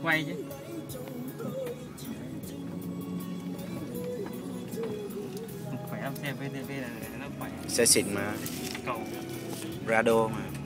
quay chứ. Khỏe lắm, xe VTV là nó khỏe. Xe xịn mà. Cầu Prado mà.